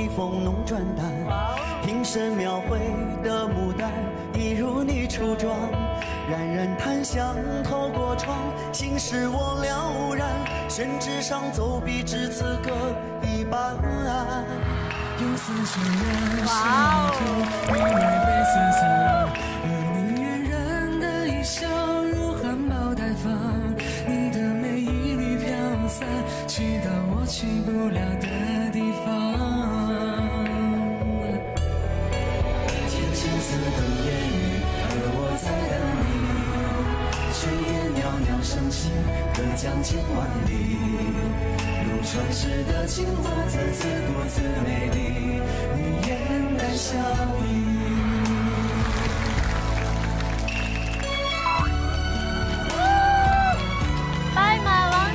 逆风弄转淡，平生描绘的牡丹，一如你初妆。冉冉檀香透过窗，心事我了然。宣纸上走笔，只此各一半。 有似水人心头，你来被思想，而你嫣然的一笑，如含苞待放。你的美一缕飘散，去到我去不了的地方。 天青色等烟雨，而我在等你。炊烟袅袅升起，隔江千万里。如传世的情话，字字多姿美丽，你嫣然笑意。 白马王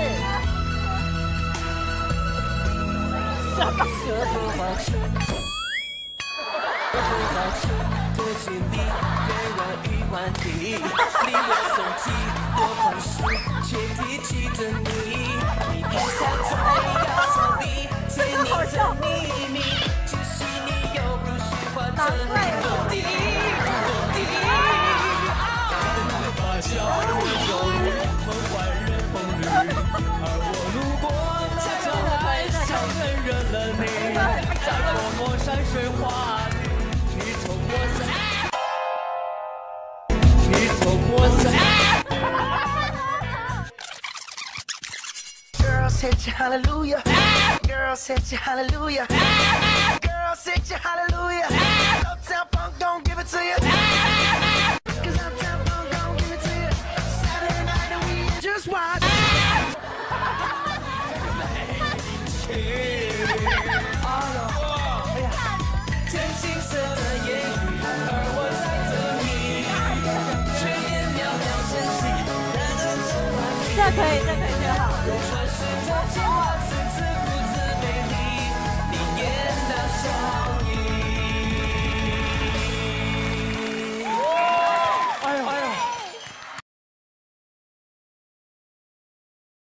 子。 多距离，月亮与万里，离我送机，多宽恕，却提起着你。你一下才要逃离，甜蜜的秘密，只是你又不是换着落地，落地。芭蕉无忧，梦幻人风雨，而我路过，恰巧爱上认了你，在泼墨山水画。 Girls hit you hallelujah. Girls hit you hallelujah. Girls hit you hallelujah. Uptown funk don't give it to you. Cause Uptown funk don't give it to you. Saturday night and we just watch. 天青色的烟雨，而我在这里。炊烟袅袅升起，燃着千万里。 这可以，这可以。